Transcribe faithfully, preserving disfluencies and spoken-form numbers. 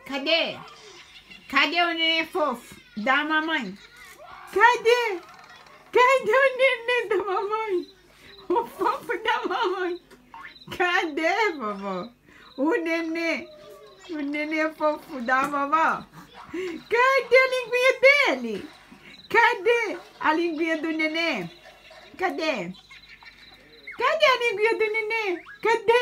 Cadê? Cadê o neném fofo da mamãe? Cadê? Cadê o neném da mamãe? O fofo da mamãe. Cadê, vovó? O neném. O neném fofo da vovó. Cadê a linguinha dele? Cadê a linguinha do neném? Cadê? Cadê a linguinha do neném? Cadê?